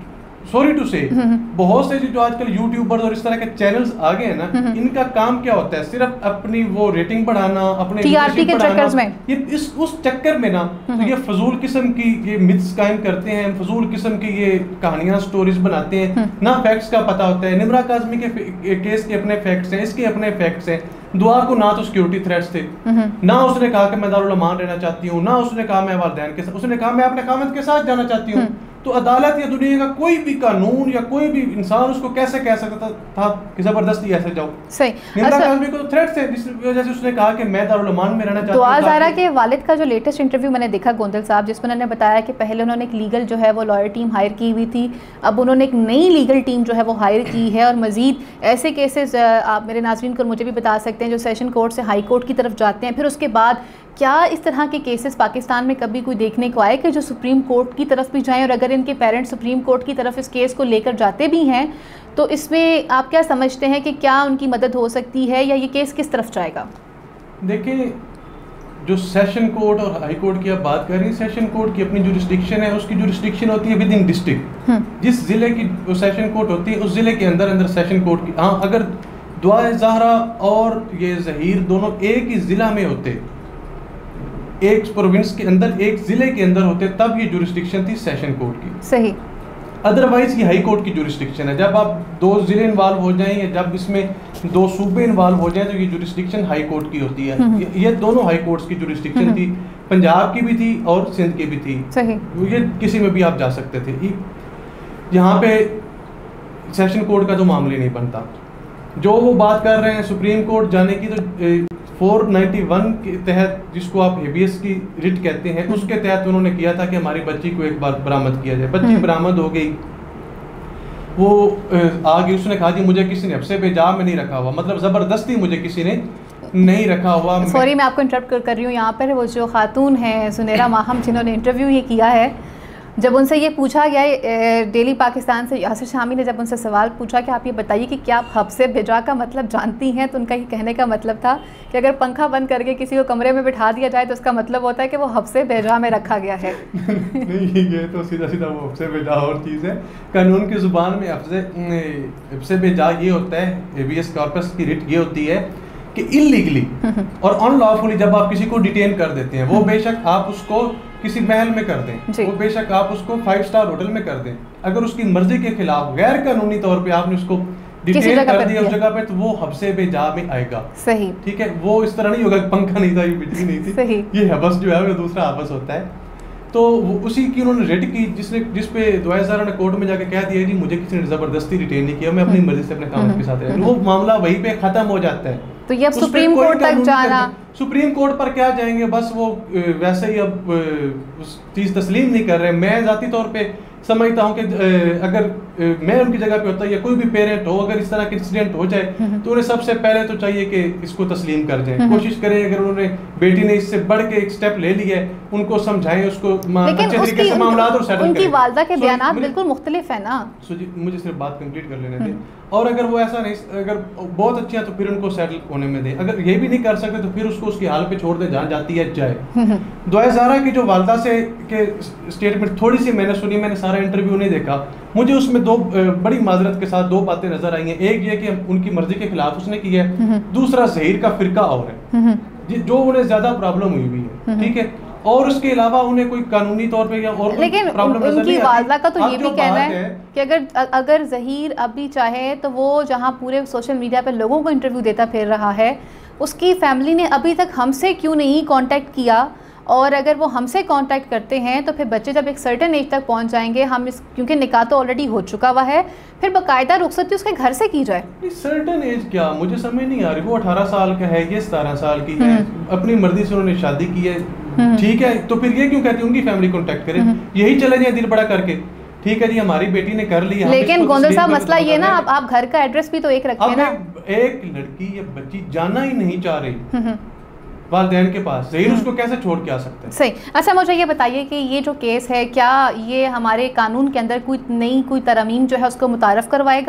सॉरी टू से बहुत से जो आजकल यूट्यूबर्स और इस तरह के चैनल्स आ गए हैं ना, इनका काम क्या होता है, सिर्फ अपनी वो रेटिंग बढ़ाना, अपने टीआरपी के चक्कर में, ये इस उस चक्कर में ना तो ये फजूल किस्म की ये मिथ्स कायम करते हैं, फजूल किस्म की ये कहानियां स्टोरीज बनाते हैं, ना फैक्ट्स का पता होता है। निम्रा काज़मी के केस के अपने फैक्ट्स हैं, इसके अपने फैक्ट्स हैं। दुआ को ना तो सिक्योरिटी थ्रेट्स थे, ना उसने कहा कि मैं दारुल अमान रहना चाहती हूँ, ना उसने कहा मैं वालिदैन के साथ, उसने कहा मैं अपने खामद के साथ जाना चाहती हूँ। तो अदालत या दुनिया का कोई भी कानून या कोई भी इंसान उसको कैसे कह सकता था कि जबरदस्ती ऐसे जाओ। सही। निम्रा काज़मी को थ्रेट थे जिस वजह से उसने कहा कि मैं दारुल अमान में रहना चाहती हूँ। दुआ ज़हरा के वालिद का जो लेटेस्ट इंटरव्यू मैंने देखा गोंदल साहब, जिसमें उन्होंने बताया कि पहले उन्होंने एक लीगल जो है वो लॉयर टीम हायर की हुई थी, अब उन्होंने एक नई लीगल टीम जो है वो हायर की है, और मज़ीद ऐसे केसेस आप मेरे नाज़रीन को मुझे भी बता सकते हैं जो सेशन कोर्ट से हाई कोर्ट की तरफ जाते हैं। फिर उसके बाद क्या इस तरह के केसेस पाकिस्तान में कभी कोई देखने को आए कि जो सुप्रीम कोर्ट की तरफ भी जाएं, और अगर इनके पेरेंट्स सुप्रीम कोर्ट की तरफ इस केस को लेकर जाते भी हैं तो इसमें आप क्या समझते हैं कि क्या उनकी मदद हो सकती है या ये केस किस तरफ जाएगा? देखिए, जो सेशन कोर्ट और हाई कोर्ट की आप बात कर रही हैं, सेशन कोर्ट की अपनी जुरिस्डिक्शन है, उसकी जुरिस्डिक्शन होती है विद इन डिस्ट्रिक्ट। जिस जिले की सेशन कोर्ट होती है उस जिले के अंदर अंदर सेशन कोर्ट की, हाँ अगर दुआ ज़हरा और ये ज़हीर दोनों एक ही ज़िला में होते, एक प्रोविंस के अंदर एक ज़िले के अंदर होते, तब ये जुरिस्डिक्शन थी सेशन कोर्ट की। सही। अदरवाइज ये हाई कोर्ट की जुरिस्डिक्शन है। जब आप दो ज़िले इन्वॉल्व हो जाएं या जब इसमें दो सूबे इन्वॉल्व हो जाएं तो ये जुरिस्डिक्शन हाई कोर्ट की होती है। ये, ये दोनों हाई कोर्ट्स की जुरिस्डिक्शन थी, पंजाब की भी थी और सिंध की भी थी। सही। ये किसी में भी आप जा सकते थे। यहाँ पे सेशन कोर्ट का तो मामले नहीं बनता। जो वो बात कर रहे हैं सुप्रीम कोर्ट जाने की, तो चार सौ इक्यानवे के तहत, जिसको आप हेबियस की रिट कहते हैं, उसके तहत उन्होंने किया था कि हमारी बच्ची को एक बार बरामद किया जाए। बच्ची बरामद हो गई, वो आ गई, उसने कहा जी मुझे किसी ने हफ्से बेजा में नहीं रखा हुआ, मतलब ज़बरदस्ती मुझे किसी ने नहीं रखा हुआ। सॉरी मैं आपको इंटरप्ट कर, कर रही हूँ यहाँ पर। वो जो खातून है सुनेरा माहम जिन्होंने इंटरव्यू ये किया है, जब उनसे ये पूछा गया, डेली पाकिस्तान से यासिर शामी ने जब उनसे सवाल पूछा कि आप ये बताइए कि क्या आप हब से भिजा का मतलब जानती हैं, तो उनका ये कहने का मतलब था कि अगर पंखा बंद करके किसी को कमरे में बिठा दिया जाए तो उसका मतलब होता है कि वो हब से भेजा में रखा गया है। नहीं, ये तो सीधा सीधा वो हब से भेजा और चीज़ है। कानून की ज़ुबान में हब से भेजा ये होता है, हेबियस कॉर्पस की रिट ये होती है कि इलीगली और अनलॉफुली जब आप किसी को डिटेन कर देते हैं, वो बेशक आप उसको किसी महल में कर दें, वो बेशक आप उसको फाइव स्टार होटल में कर दें, अगर उसकी मर्जी के खिलाफ गैर कानूनी तौर पे आपने उसको डिटेन कर दिया उस जगह पे, तो वो हब से बेजा में आएगा। सही। ठीक है, वो इस तरह नहीं होगा पंखा नहीं था, ये बिजली नहीं थी। सही। ये हबस जो है वो दूसरा हबस होता है। तो उसी की उन्होंने रेड की, जिसने जिस पे दुआ ज़हरा ने कोर्ट में जाके कह दिया जी मुझे किसी ने ज़बरदस्ती रिटेन नहीं किया, मैं अपनी मर्जी से अपने काम के साथ रहा, वो मामला वहीं पे ख़त्म हो जाता है। तो ये अब सुप्रीम कोर्ट तक जाना, सुप्रीम कोर्ट पर क्या जाएंगे, बस वो वैसे ही अब उस चीज़ तस्लीम नहीं कर रहे। मैं ज़ाती तौर पे समझता हूँ कि अगर मैं उनकी जगह पे होता या कोई भी पेरेंट हो, अगर इस तरह के इंसिडेंट हो जाए तो उन्हें सबसे पहले तो चाहिए कि इसको तस्लीम कर जाएं, कोशिश करें। अगर उन्होंने बेटी ने इससे बढ़ के एक स्टेप ले लिया है, उनको समझाएं, उसको अच्छे तरीके से मामला और सेटल करें। उनकी वालदा के बयानात बिल्कुल मुख्तलिफ है ना। मुझे सिर्फ बात कंप्लीट कर लेने दें, और अगर वो ऐसा नहीं, अगर बहुत अच्छी है तो फिर उनको सेटल होने में दें। अगर ये भी नहीं कर सकते तो फिर उसको उसकी हाल पे छोड़ दें, जहाँ जाती है जाए। दुआ ज़हरा की जो वालदा से के स्टेटमेंट थोड़ी सी मैंने सुनी, मैंने सारा इंटरव्यू नहीं देखा, मुझे उसमें दो बड़ी माजरत के साथ दो बातें नजर आई हैं। एक ये कि उनकी मर्जी के खिलाफ उसने की है, दूसरा ज़हीर का फिरका और है जो उन्हें ज्यादा प्रॉब्लम हुई हुई है। ठीक है, और उसके अलावा उन्हें कोई कानूनी तौर पे या और लेकिन उनकी वालदा का तो ये भी कहना है कि अगर अगर ज़हीर अभी चाहे तो वो जहाँ पूरे सोशल मीडिया पर लोगों को इंटरव्यू देता फिर रहा है, उसकी फैमिली ने अभी तक हमसे क्यों नहीं कांटेक्ट किया, और अगर वो हमसे कांटेक्ट करते हैं तो फिर बच्चे जब एक सर्टेन एज तक पहुंच जाएंगे, हम इस क्योंकि निकाह तो ऑलरेडी हो चुका हुआ है, फिर बाकायदा रुखसती उसके घर से की जाए। सर्टेन एज क्या, मुझे समझ नहीं आ रही। वो अठारह साल का है, ये सतारह साल की है, अपनी मर्जी से उन्होंने शादी की है, ठीक है, तो फिर ये क्यों कहती है उनकी फैमिली कॉन्टेक्ट करे, यही चले जाए दिल बड़ा करके। ठीक है जी, हमारी बेटी ने कर लिया, लेकिन गोंदल साहब मसला ये ना, आप आप घर का एड्रेस भी तो एक रखें ना। एक लड़की या बच्ची जाना ही नहीं चाह रही वालिदैन के पास, ज़हीर उसको कैसे छोड़ के आ सकते हैं? सही। अच्छा मुझे ये बताइए कि ये जो केस है, क्या ये हमारे कानून के अंदर कोई नई कोई तरमीम जो है उसको मुतारफ़ करवाएगा,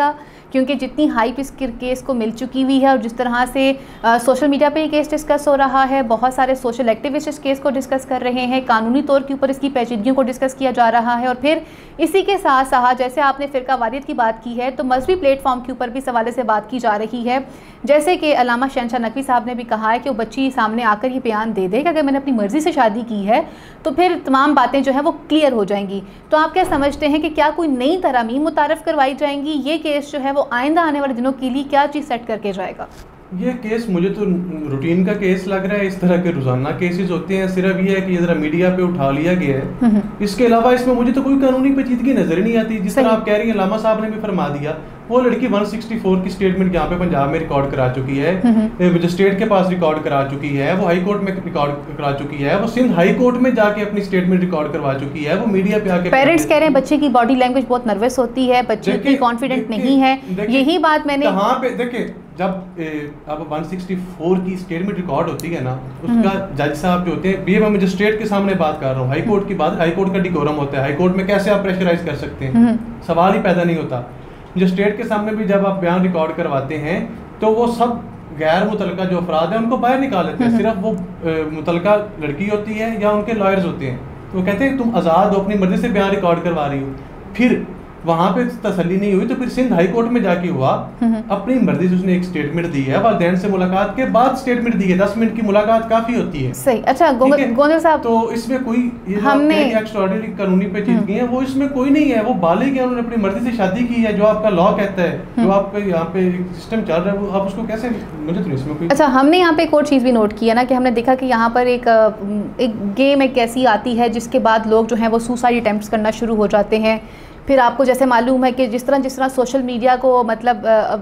क्योंकि जितनी हाइप इस केस को मिल चुकी हुई है और जिस तरह से आ, सोशल मीडिया पे ये केस डिस्कस हो रहा है, बहुत सारे सोशल एक्टिविस्ट इस केस को डिस्कस कर रहे हैं, कानूनी तौर के ऊपर इसकी पेचीदगियों को डिस्कस किया जा रहा है। और फिर इसी के साथ साथ जैसे आपने फ़िरका वारियत की बात की है, तो मजहबी प्लेटफॉर्म के ऊपर भी इस हवाले से बात की जा रही है। जैसे कि अल्लामा शहनशाह नकवी साहब ने भी कहा है कि वो बच्ची सामने आकर ये बयान दे दे कि अगर मैंने अपनी मर्ज़ी से शादी की है तो फिर तमाम बातें जो हैं वो क्लियर हो जाएंगी। तो आप क्या समझते हैं कि क्या कोई नई तरमीम मुतारफ़ करवाई जाएंगी? ये केस जो है वो आइंदा आने वाले दिनों के लिए क्या चीज़ सेट करके जाएगा? ये केस मुझे तो रूटीन का केस लग रहा है। इस तरह के रोजाना केसेस होते हैं, सिर्फ ये है कि ये जरा मीडिया पे उठा लिया गया है। इसके अलावा इसमें मुझे तो कोई कानूनी पेचीदगी नजर नहीं आती। जिस तरह आप कह रही हैं, लामा साहब ने भी फरमा दिया, वो लड़की एक सौ चौंसठ की स्टेटमेंट यहाँ पे पंजाब में रिकॉर्ड करा चुकी है, मजिस्ट्रेट के पास रिकॉर्ड करा चुकी है, वो हाई कोर्ट में रिकॉर्ड करा चुकी है, वो सिंध हाई कोर्ट में जाके अपनी स्टेटमेंट रिकॉर्ड करवा चुकी है, वो मीडिया पे आके पेरेंट्स कह रहे हैं बच्चे की बॉडी लैंग्वेज बहुत नर्वस होती है, बच्चे इतनी कॉन्फिडेंट नहीं है। यही बात मैंने यहाँ पे देखिए, जब अब एक सौ चौंसठ की स्टेटमेंट रिकॉर्ड होती है ना, उसका जज साहब जो होते हैं, ये मैं मजिस्ट्रेट के सामने बात कर रहा हूँ, हाई कोर्ट की बात, हाई कोर्ट का डिकोरम होता है, हाई कोर्ट में कैसे आप प्रेशराइज कर सकते हैं, सवाल ही पैदा नहीं होता। मजिस्ट्रेट के सामने भी जब आप बयान रिकॉर्ड करवाते हैं तो वो सब गैर मुतलका जो अफराद हैं उनको बाहर निकाल लेते हैं, सिर्फ वो मुतलका लड़की होती है या उनके लॉयर्स होते हैं, तो कहते हैं तुम आज़ाद हो, अपनी मर्जी से बयान रिकॉर्ड करवा रही हो। फिर वहाँ पे तसल्ली नहीं हुई तो फिर सिंध हाई कोर्ट में जाके हुआ, अपनी मर्जी से उसने एक स्टेटमेंट दी है, वालिदैन से मुलाकात के बाद स्टेटमेंट दी है, दस मिनट की मुलाकात काफी होती है। सही। अच्छा गोंदल साहब, तो इसमें कोई ये हमने एक्स्ट्राऑर्डिनरी कानूनी पेचीदगी है वो इसमें कोई नहीं है, वो बालिग है, उन्होंने अपनी मर्जी से शादी की है, जो आपका लॉ कहता है, जो आपका यहाँ पे सिस्टम चल रहा है, वो आप उसको कैसे, मुझे तो इसमें कोई। अच्छा, हमने यहाँ पे एक और चीज़ भी नोट की है ना कि हमने देखा कि यहाँ पर एक एक गेम एक ऐसी आती है जिसके बाद लोग जो हैं वो सुसाइड अटेम्प्ट्स करना शुरू हो जाते हैं। फिर आपको जैसे मालूम है कि जिस तरह जिस तरह सोशल मीडिया को मतलब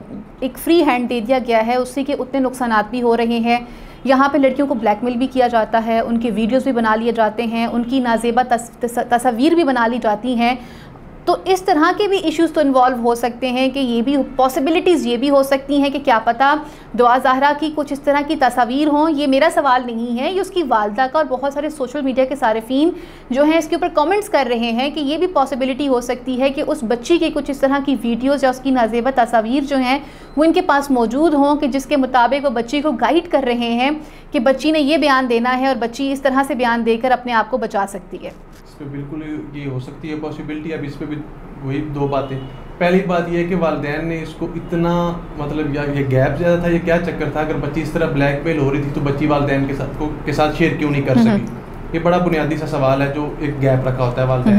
एक फ्री हैंड दे दिया गया है, उससे के उतने नुकसानात भी हो रहे हैं। यहाँ पे लड़कियों को ब्लैकमेल भी किया जाता है, उनके वीडियोस भी बना लिए जाते हैं, उनकी नाजेबा तस, तस, तस्वीर भी बना ली जाती हैं। तो इस तरह के भी इश्यूज़ तो इन्वॉल्व हो सकते हैं कि ये भी पॉसिबिलिटीज़ ये भी हो सकती हैं कि क्या पता दुआ ज़हरा की कुछ इस तरह की तस्वीर हों। ये मेरा सवाल नहीं है, ये उसकी वालदा का, और बहुत सारे सोशल मीडिया के सारिफीन जो हैं इसके ऊपर कमेंट्स कर रहे हैं कि ये भी पॉसिबिलिटी हो सकती है कि उस बच्ची की कुछ इस तरह की वीडियोज़ या उसकी नाजेबा तस्वीर जो हैं वो इनके पास मौजूद हों, कि जिसके मुताबिक वो बच्ची को गाइड कर रहे हैं कि बच्ची ने ये बयान देना है और बच्ची इस तरह से बयान देकर अपने आप को बचा सकती है। पे बिल्कुल ये हो सकती है पॉसिबिलिटी। अब इस पे भी वही दो बातें, पहली बात ये है कि वालिदैन ने इसको इतना मतलब या ये गैप ज़्यादा था, ये क्या चक्कर था, अगर बच्ची इस तरह ब्लैकमेल हो रही थी तो बच्ची वालिदैन के साथ को के साथ शेयर क्यों नहीं कर सकी? ये बड़ा बुनियादी सा सवाल है जो एक गैप रखा होता है वालिदैन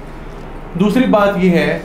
ने। दूसरी बात ये है,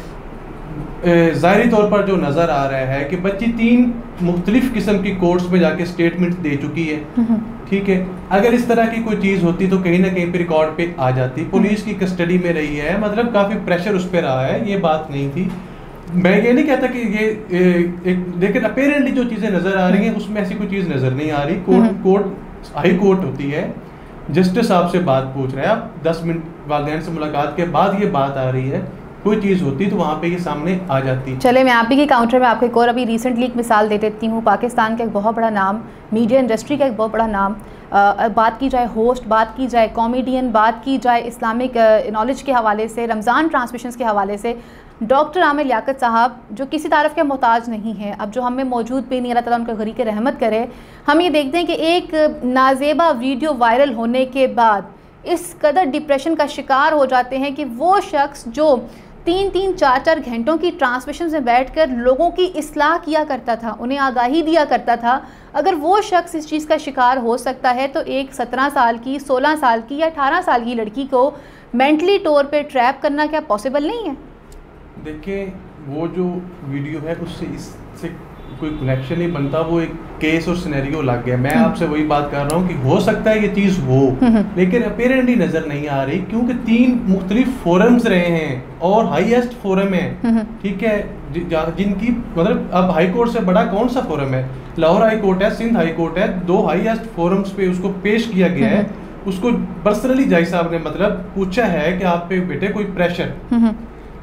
ज़ाहिरी तौर पर जो नज़र आ रहा है कि बच्ची तीन मुख्तलिफ किस्म की कोर्ट्स में जाके स्टेटमेंट दे चुकी है, ठीक है। अगर इस तरह की कोई चीज़ होती तो कहीं ना कहीं पे रिकॉर्ड पे आ जाती, पुलिस की कस्टडी में रही है, मतलब काफ़ी प्रेशर उस पर रहा है, ये बात नहीं थी। मैं ये नहीं कहता कि ये एक, लेकिन अपेरेंटली जो चीज़ें नज़र आ रही हैं उसमें ऐसी कोई चीज़ नज़र नहीं आ रही। कोर्ट कोर्ट हाई कोर्ट होती है, जस्टिस साहब से बात पूछ रहे हैं आप, दस मिनट वालिदैन से मुलाकात के बाद ये बात आ रही है, कोई चीज़ होती तो वहाँ पे ये सामने आ जाती। चले, मैं आप ही के काउंटर में आपको एक और अभी रिसेंटली एक मिसाल दे देती हूँ। पाकिस्तान का एक बहुत बड़ा नाम, मीडिया इंडस्ट्री का एक बहुत बड़ा नाम, आ, बात की जाए होस्ट, बात की जाए कॉमेडियन, बात की जाए इस्लामिक नॉलेज के हवाले से, रमज़ान ट्रांसमिशंस के हवाले से, डॉक्टर आमिर लियाकत साहब जो किसी तारफ़ के मोहताज नहीं है, अब जो हमें मौजूद पे नहीं, अल्लाह ताला उनका गरीक रहमत करे। हम ये देखते हैं कि एक नाजेबा वीडियो वायरल होने के बाद इस कदर डिप्रेशन का शिकार हो जाते हैं कि वो शख्स जो तीन तीन चार चार घंटों की ट्रांसमिशन में बैठकर लोगों की इस्लाह किया करता था, उन्हें आगाही दिया करता था, अगर वो शख्स इस चीज़ का शिकार हो सकता है तो एक सत्रह साल की, सोलह साल की या अठारह साल की लड़की को मेंटली तौर पे ट्रैप करना क्या पॉसिबल नहीं है? देखिए, वो जो वीडियो है उससे इससे कोई कनेक्शन नहीं बनता, वो एक केस और सिनेरियो लग गया। मैं आपसे वही बात कर रहा हूँ कि हो सकता है ये चीज़ हो, लेकिन अपेरेंटली नज़र नहीं आ रही, क्योंकि तीन मुख्तलिफ फोरम्स रहे हैं और हाईएस्ट फोरम है, ठीक है, जिनकी मतलब अब हाई कोर्ट से बड़ा कौन सा फोरम है? लाहौर हाई कोर्ट है, सिंध हाई कोर्ट है, दो हाईएस्ट फोरम्स पे उसको पेश किया गया है। उसको पर्सनली जज साहब ने मतलब पूछा है कि आप पे बेटे कोई प्रेशर,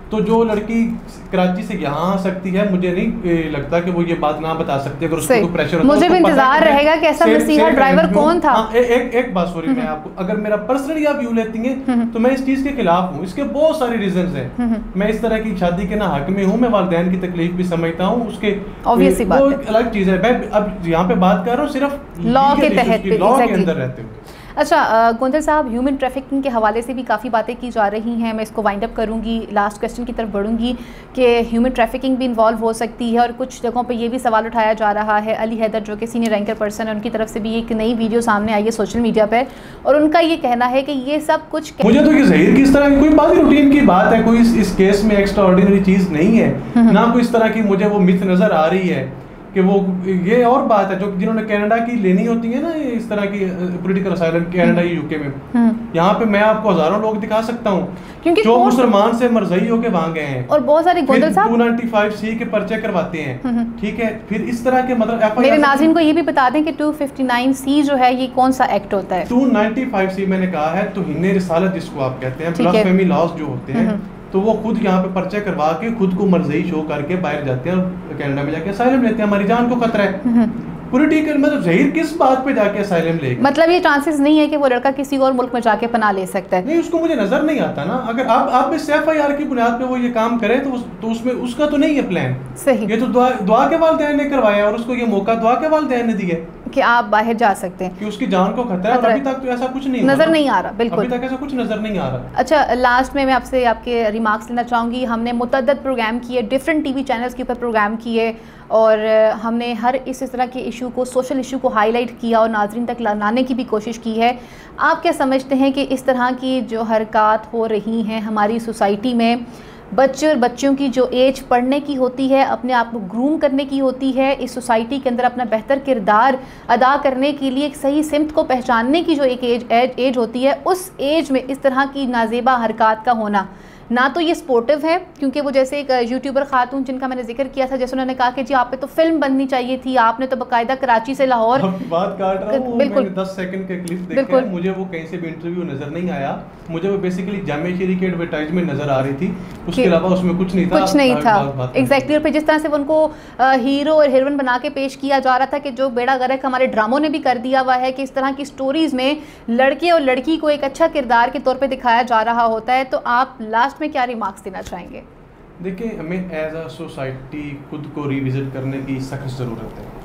तो जो लड़की कराची से यहाँ आ सकती है, मुझे नहीं लगता कि वो ये बात ना बता सकती अगर उसको प्रेशर होता। मुझे भी इंतजार रहेगा कि ऐसा मसीहा ड्राइवर कौन था। हाँ, ए, एक एक बात सॉरी मैं आपको, अगर मेरा पर्सनली आप व्यू लेती हैं तो मैं इस चीज के खिलाफ हूँ। इसके बहुत सारे रीजंस हैं। मैं इस तरह की शादी के ना हक में हूँ, मैं वालिदैन की तकलीफ भी समझता हूँ, उसके ऑब्वियस सी बात है, अलग चीज है। मैं अब यहाँ पे बात कर रहा हूँ सिर्फ लॉ के तहत, लॉ के अंदर रहते हुए। अच्छा गोंदल साहब, ह्यूमन ट्रैफिकिंग के हवाले से भी काफ़ी बातें की जा रही हैं। मैं इसको वाइंड अप करूंगी, लास्ट क्वेश्चन की तरफ बढ़ूंगी कि ह्यूमन ट्रैफिकिंग भी इन्वॉल्व हो सकती है और कुछ जगहों पे ये भी सवाल उठाया जा रहा है। अली हैदर जो कि सीनियर रैंकर पर्सन है, उनकी तरफ से भी एक नई वीडियो सामने आई है सोशल मीडिया पर और उनका ये कहना है कि ये सब कुछ, मुझे तो ये ज़हीर किस तरह की कोई बात रूटीन की बात है, कोई इस, इस केस में एक्स्ट्रा ऑर्डिनरी चीज़ नहीं है, ना कोई इस तरह की मुझे वो मिथ नज़र आ रही है कि वो ये और बात है जो जिन्होंने कनाडा की लेनी होती है ना इस तरह की पॉलिटिकल असाइलम कनाडा या यूके में, यहाँ पे मैं आपको हजारों लोग दिखा सकता हूँ क्योंकि जो मुसलमान से मरज़ई होके वहाँ गए हैं और बहुत सारे गोंदल साहब टू नाइंटी फाइव सी के पर्चे करवाते हैं। ठीक है, फिर इस तरह के मतलब मेरे नाज़रीन को ये भी बता दें कि टू फिफ्टी नाइन सी जो है ये कौन सा एक्ट होता है। टू नाइंटी फाइव सी मैंने कहा है तौहीन रिसालत जिसको आप कहते हैं, ब्लास्फेमी लॉज जो होते हैं, तो वो खुद यहाँ पे पर्चे करवा के खुद को मर्जी शो करके बाहर जाते हैं और कनाडा में जाके असाइलम लेते हैं। हमारी जान को खतरा है, पॉलिटिकल मतलब ज़हीर किस बात पे जाके असाइलम लेगा? मतलब ये चांसेस नहीं है कि वो लड़का किसी और मुल्क में जाके पनाह ले सकता है। नहीं, उसको मुझे नजर नहीं आता ना। अगर आप आप इस एफ आई आर की बुनियाद पे वो ये काम करे तो, उस, तो उसमें उसका तो नहीं है प्लान सही। ये तो दुआ दुआ के वालिदैन ने करवाया और उसको ये मौका दुआ के वालिदैन ने दिया कि आप बाहर जा सकते हैं, कि उसकी जान को खतरा है और अभी तक तो ऐसा कुछ नहीं नजर नहीं आ रहा। बिल्कुल, अभी तक ऐसा कुछ नजर नहीं आ रहा। अच्छा, लास्ट में मैं आपसे आपके रिमार्क्स लेना चाहूँगी। हमने मुतअद्दिद प्रोग्राम किए, डिफरेंट टीवी चैनल्स के ऊपर प्रोग्राम किए और हमने हर इस इस तरह के इशू को, सोशल इशू को हाईलाइट किया और नाज़रीन तक लाने की भी कोशिश की है। आप क्या समझते हैं कि इस तरह की जो हरकत हो रही हैं हमारी सोसाइटी में, बच्चे और बच्चों की जो एज पढ़ने की होती है, अपने आप को ग्रूम करने की होती है, इस सोसाइटी के अंदर अपना बेहतर किरदार अदा करने के लिए एक सही सिमत को पहचानने की जो एक एज एज, एज होती है, उस एज में इस तरह की नाजेबा हरकत का होना, ना तो ये स्पोर्टिव है, क्योंकि वो जैसे एक यूट्यूबर खातून जिनका मैंने जिक्र किया था, जैसे उन्होंने कहा कि जी आप पे तो फिल्म बननी चाहिए थी, आपने तो बाकायदा कराची से लाहौर, बात काट रहा हूँ, बिल्कुल दस सेकंड के क्लिप देखे, मुझे वो कहीं से भी इंटरव्यू नजर नहीं आया, मुझे वो बेसिकली जामे शरी की एडवर्टाइजमेंट नजर आ रही थी, उसके अलावा उसमें कुछ नहीं था, कुछ नहीं था एग्जैक्टली। और फिर जिस तरह से उनको हीरो और हीरोइन बना के पेश किया जा रहा था कि जो बेड़ा गर्क हमारे ड्रामों ने भी कर दिया हुआ है कि इस तरह की स्टोरीज में लड़के और लड़की को एक अच्छा किरदार के तौर पे दिखाया जा रहा होता है। तो आप लास्ट में क्या रिमार्क्स देना चाहेंगे? देखिए, हमें एज अ सोसाइटी खुद को रिविजिट करने की सख्त ज़रूरत है।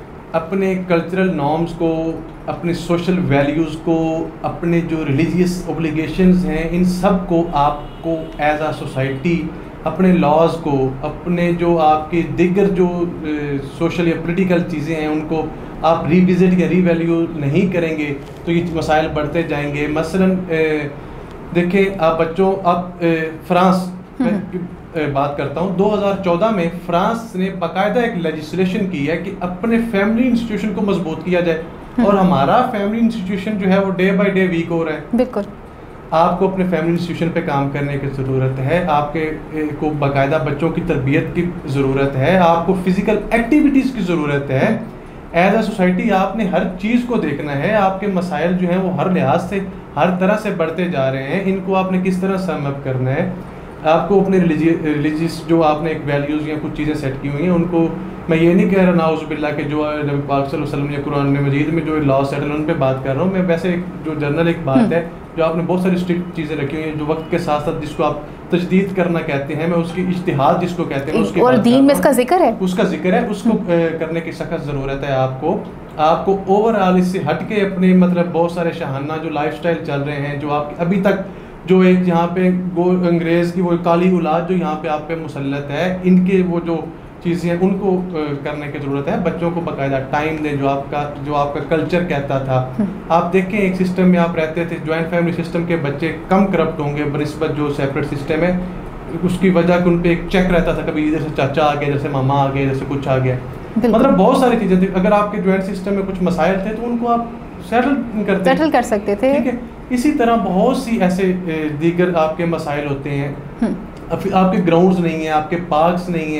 अपने कल्चरल नॉर्म्स को, अपने सोशल वैल्यूज़ को, अपने जो रिलीजियस ओब्लिगेशंस हैं, इन सब को आपको एज अ सोसाइटी, अपने लॉज को, अपने जो आपके दिगर जो सोशल या पॉलिटिकल चीज़ें हैं उनको आप रिविजिट या रीवैल्यू नहीं करेंगे तो ये मसाइल बढ़ते जाएंगे। मसलन देखिए, आप बच्चों, आप फ्रांस में बात करता हूँ, दो हज़ार चौदह में फ्रांस ने बाकायदा एक लेजिस्लेशन की है कि अपने फैमिली इंस्टीट्यूशन को मजबूत किया जाए और हमारा फैमिली इंस्टीट्यूशन जो है वो डे बाय डे वीक हो रहा है। बिल्कुल, आपको अपने फैमिली इंस्टीट्यूशन पे काम करने की ज़रूरत है, आपके को बाकायदा बच्चों की तरबियत की ज़रूरत है, आपको फिज़िकल एक्टिविटीज़ की ज़रूरत है। एज अ सोसाइटी आपने हर चीज़ को देखना है, आपके मसाइल जो हैं वो हर लिहाज से हर तरह से बढ़ते जा रहे हैं, इनको आपने किस तरह सम अप करना है। आपको अपने रिलीजियस जो आपने एक वैल्यूज़ या कुछ चीज़ें सेट की हुई हैं उनको, मैं ये नहीं कह रहा नाउज़ बिल्ला के जो नबी पाक सल्लल्लाहु अलैहि वसल्लम या कुरान मजीद में जो लॉ सेटल उन पे बात कर रहा हूँ मैं, वैसे एक जो जनरल एक बात है जो आपने बहुत सारी स्ट्रिक्ट चीज़ें रखी हुई हैं जो वक्त के साथ साथ जिसको आप तजदीद करना कहते हैं, मैं उसकी इज्तिहाद जिसको कहते हैं उसकी और दीन में इसका जिक्र है, उसका जिक्र है, उसको करने की सख्त ज़रूरत है। आपको आपको ओवरऑल इससे हट के अपने मतलब बहुत सारे शहाना जो लाइफस्टाइल चल रहे हैं, जो आप अभी तक जो एक यहाँ पे गो अंग्रेज़ की वो काली औलाद जो यहाँ पे आप पे मुसल्लत है, इनके वो जो चीज़ें हैं उनको करने की ज़रूरत है। बच्चों को बाकायदा टाइम दें, जो आपका जो आपका कल्चर कहता था। आप देखें, एक सिस्टम में आप रहते थे, जॉइंट फैमिली सिस्टम के बच्चे कम करप्ट होंगे बनिस्बत जो सेपरेट सिस्टम है, उसकी वजह कि उन पर एक चेक रहता था, कभी इधर से चाचा आ गया, जैसे मामा आ गए, जैसे कुछ आ गया, मतलब बहुत सारी चीज़ें थी। अगर आपके जॉइंट सिस्टम में कुछ मसाइल थे तो उनको आप सेटल करते सेटल कर सकते थे, ठीक है। इसी तरह बहुत सी ऐसे दीगर आपके मसाइल होते हैं, आपके ग्राउंड्स नहीं हैं, आपके पार्क्स नहीं हैं,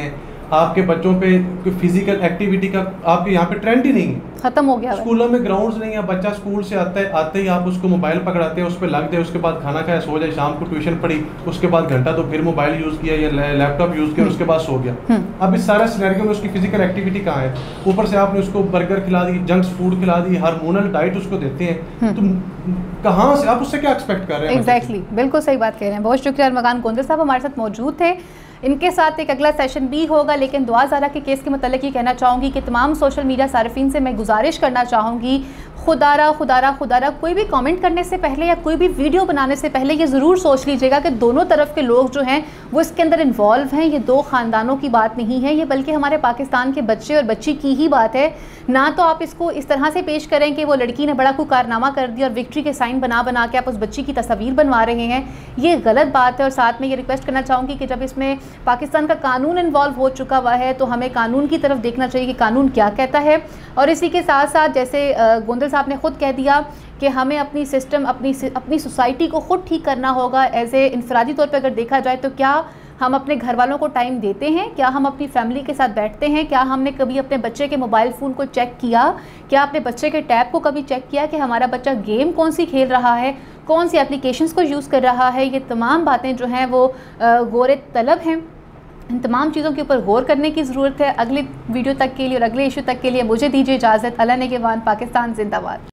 आपके बच्चों पे फिजिकल एक्टिविटी का आपके यहाँ पे ट्रेंड ही नहीं है, खत्म हो गया। स्कूलों में ग्राउंड्स नहीं है, बच्चा स्कूल से आता है आते ही आप उसको मोबाइल पकड़ाते हैं, उस पर लग जाए, उसके बाद खाना खाया सो जाए, शाम को ट्यूशन पढ़ी, उसके बाद घंटा तो फिर मोबाइल यूज़ किया या लैपटॉप यूज़ किया, उसके बाद सो गया। अब इस सारे सिनेरियो में उसकी फिजिकल एक्टिविटी कहाँ है? ऊपर से आपने उसको बर्गर खिला दी, जंक फूड खिला दी, हार्मोनल डाइट उसको देते हैं, तो कहाँ से आप उससे क्या एक्सपेक्ट कर रहे हैं? एग्जैक्टली, बिल्कुल सही बात कह रहे हैं। बहुत शुक्रिया अरमगान गोंदल साहब हमारे साथ मौजूद थे। इनके साथ एक अगला सेशन भी होगा, लेकिन दुआ ज़ारा के केस के मतलब ये कहना चाहूँगी कि तमाम सोशल मीडिया सार्फिन से मैं गुजारिश करना चाहूँगी, खुदारा खुदारा खुदारा कोई भी कमेंट करने से पहले या कोई भी वीडियो बनाने से पहले ये ज़रूर सोच लीजिएगा कि दोनों तरफ के लोग जो हैं वो इसके अंदर इन्वॉल्व हैं। ये दो ख़ानदानों की बात नहीं है, ये बल्कि हमारे पाकिस्तान के बच्चे और बच्ची की ही बात है। ना तो आप इसको इस तरह से पेश करें कि वो लड़की ने बड़ा कोई कारनामा कर दिया और विक्ट्री के साइन बना बना के आप उस बच्ची की तस्वीर बनवा रहे हैं, ये गलत बात है। और साथ में ये रिक्वेस्ट करना चाहूँगी कि जब इसमें पाकिस्तान का कानून इन्वॉल्व हो चुका हुआ है तो हमें कानून की तरफ देखना चाहिए कि कानून क्या कहता है। और इसी के साथ साथ जैसे गोंदल साहब ने खुद कह दिया कि हमें अपनी सिस्टम अपनी अपनी सोसाइटी को खुद ठीक करना होगा। एज ए इनफरादी तौर पे अगर देखा जाए तो क्या हम अपने घर वालों को टाइम देते हैं? क्या हम अपनी फैमिली के साथ बैठते हैं? क्या हमने कभी अपने बच्चे के मोबाइल फ़ोन को चेक किया? क्या अपने बच्चे के टैब को कभी चेक किया कि हमारा बच्चा गेम कौन सी खेल रहा है, कौन सी एप्लीकेशंस को यूज़ कर रहा है? ये तमाम बातें जो हैं वो गौर तलब हैं। इन तमाम चीज़ों के ऊपर गौर करने की ज़रूरत है। अगले वीडियो तक के लिए और अगले इशू तक के लिए मुझे दीजिए इजाज़त। अल्लाह नेगहबान, पाकिस्तान जिंदाबाद।